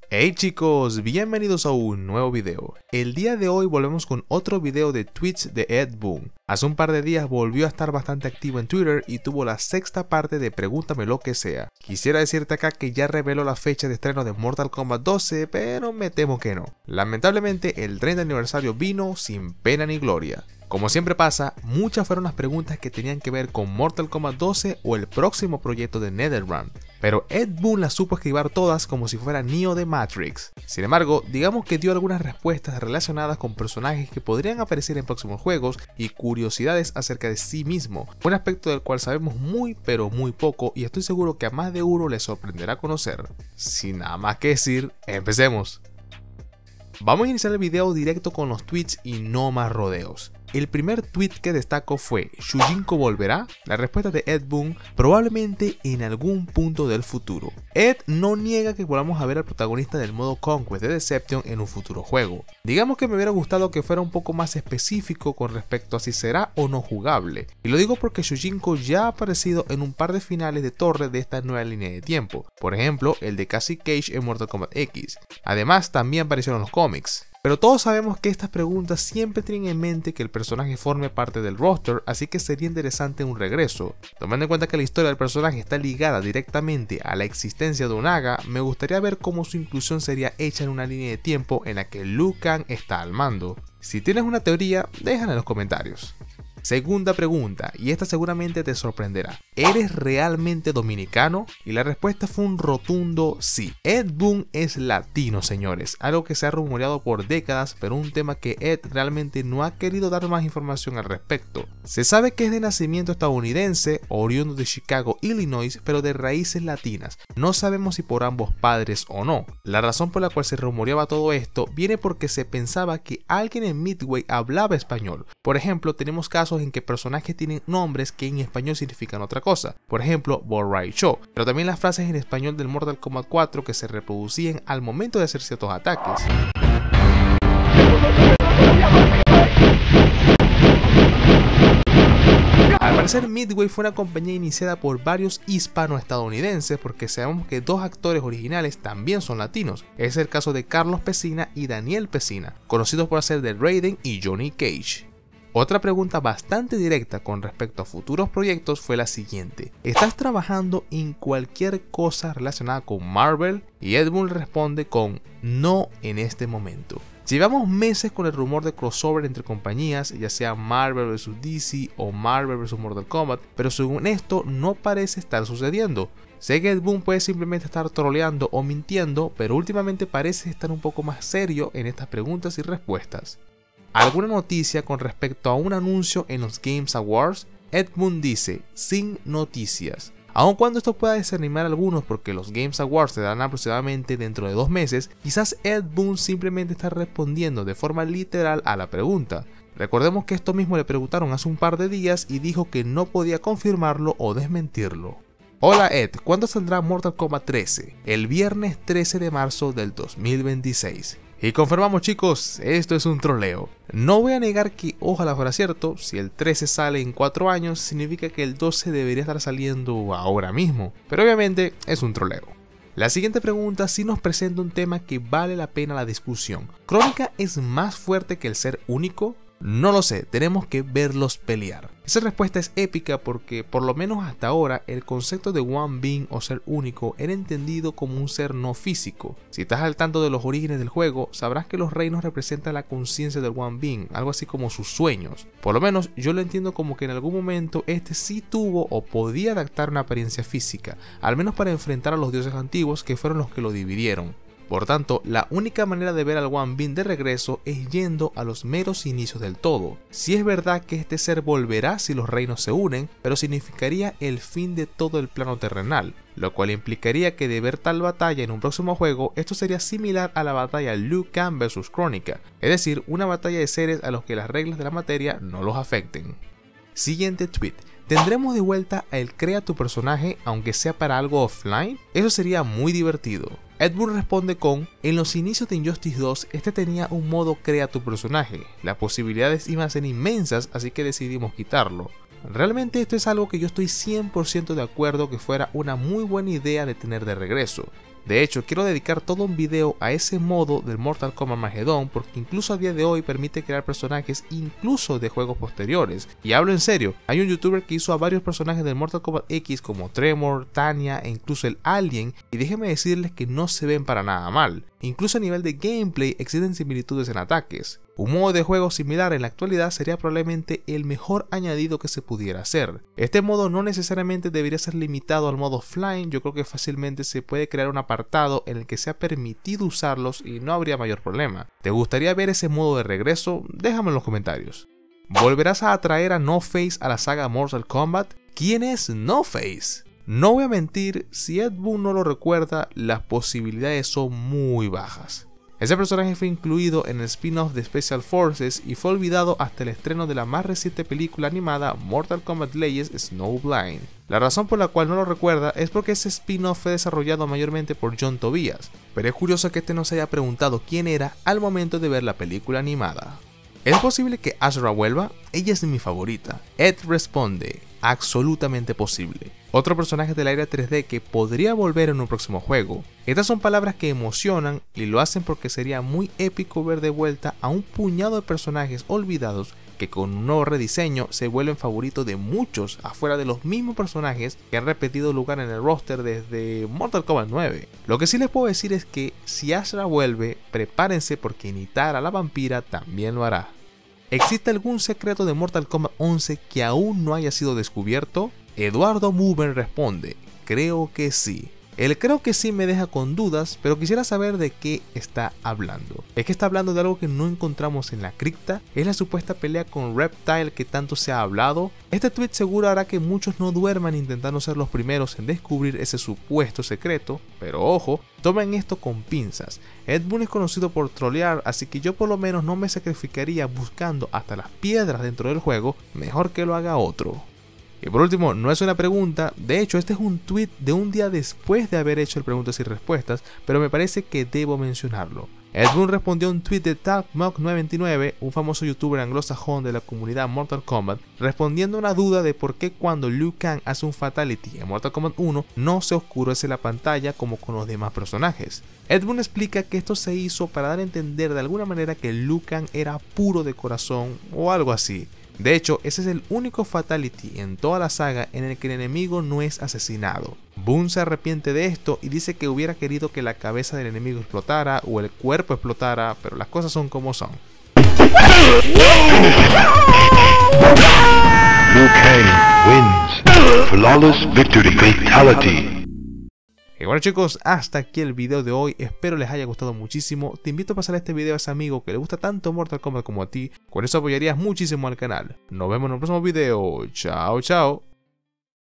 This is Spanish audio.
Hey chicos, bienvenidos a un nuevo video. El día de hoy volvemos con otro video de tweets de Ed Boon. Hace un par de días volvió a estar bastante activo en Twitter y tuvo la sexta parte de Pregúntame lo que sea. Quisiera decirte acá que ya reveló la fecha de estreno de Mortal Kombat 12, pero me temo que no. Lamentablemente el 30 aniversario vino sin pena ni gloria. Como siempre pasa, muchas fueron las preguntas que tenían que ver con Mortal Kombat 12 o el próximo proyecto de NetherRealm, pero Ed Boon las supo esquivar todas como si fuera Neo de Matrix. Sin embargo, digamos que dio algunas respuestas relacionadas con personajes que podrían aparecer en próximos juegos y curiosidades acerca de sí mismo, un aspecto del cual sabemos muy pero muy poco y estoy seguro que a más de uno les sorprenderá conocer. Sin nada más que decir, empecemos. Vamos a iniciar el video directo con los tweets y no más rodeos. El primer tweet que destaco fue: ¿Shujinko volverá? La respuesta de Ed Boon: probablemente en algún punto del futuro. Ed no niega que volvamos a ver al protagonista del modo Conquest de Deception en un futuro juego. Digamos que me hubiera gustado que fuera un poco más específico con respecto a si será o no jugable. Y lo digo porque Shujinko ya ha aparecido en un par de finales de torre de esta nueva línea de tiempo. Por ejemplo, el de Cassie Cage en Mortal Kombat X. Además, también apareció en los cómics. Pero todos sabemos que estas preguntas siempre tienen en mente que el personaje forme parte del roster, así que sería interesante un regreso. Tomando en cuenta que la historia del personaje está ligada directamente a la existencia de Onaga, me gustaría ver cómo su inclusión sería hecha en una línea de tiempo en la que Liu Kang está al mando. Si tienes una teoría, déjala en los comentarios. Segunda pregunta, y esta seguramente te sorprenderá: ¿eres realmente dominicano? Y la respuesta fue un rotundo sí. Ed Boon es latino, señores, algo que se ha rumoreado por décadas, pero un tema que Ed realmente no ha querido dar más información al respecto. Se sabe que es de nacimiento estadounidense, oriundo de Chicago, Illinois, pero de raíces latinas. No sabemos si por ambos padres o no. La razón por la cual se rumoreaba todo esto viene porque se pensaba que alguien en Midway hablaba español. Por ejemplo, tenemos casos en que personajes tienen nombres que en español significan otra cosa, por ejemplo Borai Cho, pero también las frases en español del Mortal Kombat 4 que se reproducían al momento de hacer ciertos ataques. Al parecer Midway fue una compañía iniciada por varios hispano-estadounidenses, porque sabemos que dos actores originales también son latinos. Es el caso de Carlos Pesina y Daniel Pesina, conocidos por hacer de Raiden y Johnny Cage. Otra pregunta bastante directa con respecto a futuros proyectos fue la siguiente: ¿estás trabajando en cualquier cosa relacionada con Marvel? Y Ed Boon responde con no en este momento. Llevamos meses con el rumor de crossover entre compañías, ya sea Marvel vs DC o Marvel vs Mortal Kombat, pero según esto no parece estar sucediendo. Sé que Ed Boon puede simplemente estar troleando o mintiendo, pero últimamente parece estar un poco más serio en estas preguntas y respuestas. ¿Alguna noticia con respecto a un anuncio en los Games Awards? Ed Boon dice: sin noticias. Aun cuando esto pueda desanimar a algunos porque los Games Awards se darán aproximadamente dentro de 2 meses, quizás Ed Boon simplemente está respondiendo de forma literal a la pregunta. Recordemos que esto mismo le preguntaron hace un par de días y dijo que no podía confirmarlo o desmentirlo. Hola Ed, ¿cuándo saldrá Mortal Kombat 13? El viernes 13 de marzo del 2026. Y confirmamos, chicos, esto es un troleo. No voy a negar que ojalá fuera cierto. Si el 13 sale en 4 años, significa que el 12 debería estar saliendo ahora mismo, pero obviamente es un troleo. La siguiente pregunta sí nos presenta un tema que vale la pena la discusión. ¿Kronika es más fuerte que el ser único? No lo sé, tenemos que verlos pelear. Esa respuesta es épica porque, por lo menos hasta ahora, el concepto de One Being o ser único era entendido como un ser no físico. Si estás al tanto de los orígenes del juego, sabrás que los reinos representan la conciencia del One Being, algo así como sus sueños. Por lo menos yo lo entiendo como que en algún momento este sí tuvo o podía adaptar una apariencia física, al menos para enfrentar a los dioses antiguos que fueron los que lo dividieron. Por tanto, la única manera de ver al One Being de regreso es yendo a los meros inicios del todo. Si es verdad que este ser volverá si los reinos se unen, pero significaría el fin de todo el plano terrenal, lo cual implicaría que de ver tal batalla en un próximo juego, esto sería similar a la batalla Liu Kang vs Kronika, es decir, una batalla de seres a los que las reglas de la materia no los afecten. Siguiente tweet: ¿tendremos de vuelta a el crea tu personaje aunque sea para algo offline? Eso sería muy divertido. Ed Boon responde con: en los inicios de Injustice 2 este tenía un modo crea tu personaje, las posibilidades iban a ser inmensas, así que decidimos quitarlo. Realmente esto es algo que yo estoy 100% de acuerdo que fuera una muy buena idea de tener de regreso. De hecho, quiero dedicar todo un video a ese modo del Mortal Kombat Armageddon porque incluso a día de hoy permite crear personajes incluso de juegos posteriores. Y hablo en serio, hay un youtuber que hizo a varios personajes del Mortal Kombat X como Tremor, Tanya e incluso el Alien, y déjenme decirles que no se ven para nada mal. Incluso a nivel de gameplay existen similitudes en ataques. Un modo de juego similar en la actualidad sería probablemente el mejor añadido que se pudiera hacer. Este modo no necesariamente debería ser limitado al modo offline, yo creo que fácilmente se puede crear un apartado en el que sea permitido usarlos y no habría mayor problema. ¿Te gustaría ver ese modo de regreso? Déjame en los comentarios. ¿Volverás a atraer a No Face a la saga Mortal Kombat? ¿Quién es No Face? No voy a mentir, si Ed Boon no lo recuerda, las posibilidades son muy bajas. Ese personaje fue incluido en el spin-off de Special Forces y fue olvidado hasta el estreno de la más reciente película animada Mortal Kombat Legends Snowblind. La razón por la cual no lo recuerda es porque ese spin-off fue desarrollado mayormente por John Tobias, pero es curioso que este no se haya preguntado quién era al momento de ver la película animada. ¿Es posible que Ashra vuelva? Ella es mi favorita. Ed responde, absolutamente posible. Otro personaje del área 3D que podría volver en un próximo juego. Estas son palabras que emocionan y lo hacen porque sería muy épico ver de vuelta a un puñado de personajes olvidados que con un nuevo rediseño se vuelven favoritos de muchos afuera de los mismos personajes que han repetido lugar en el roster desde Mortal Kombat 9. Lo que sí les puedo decir es que si Ashra vuelve, prepárense porque Nitara la vampira también lo hará. ¿Existe algún secreto de Mortal Kombat 11 que aún no haya sido descubierto? Eduardo Muben responde, creo que sí. El creo que sí me deja con dudas, pero quisiera saber de qué está hablando. ¿Es que está hablando de algo que no encontramos en la cripta? ¿Es la supuesta pelea con Reptile que tanto se ha hablado? Este tweet seguro hará que muchos no duerman intentando ser los primeros en descubrir ese supuesto secreto, pero ojo, tomen esto con pinzas. Ed Boon es conocido por trolear, así que yo por lo menos no me sacrificaría buscando hasta las piedras dentro del juego, mejor que lo haga otro. Y por último, no es una pregunta, de hecho este es un tweet de un día después de haber hecho el preguntas y respuestas, pero me parece que debo mencionarlo. Ed Boon respondió a un tweet de TagMock929, un famoso youtuber anglosajón de la comunidad Mortal Kombat, respondiendo a una duda de por qué cuando Liu Kang hace un fatality en Mortal Kombat 1 no se oscurece la pantalla como con los demás personajes. Ed Boon explica que esto se hizo para dar a entender de alguna manera que Liu Kang era puro de corazón o algo así. De hecho, ese es el único fatality en toda la saga en el que el enemigo no es asesinado. Boon se arrepiente de esto y dice que hubiera querido que la cabeza del enemigo explotara o el cuerpo explotara, pero las cosas son como son. Liu Kang wins. Flawless victory. Fatality. Y bueno chicos, hasta aquí el video de hoy, espero les haya gustado muchísimo. Te invito a pasar este video a ese amigo que le gusta tanto Mortal Kombat como a ti, con eso apoyarías muchísimo al canal. Nos vemos en el próximo video, chao chao.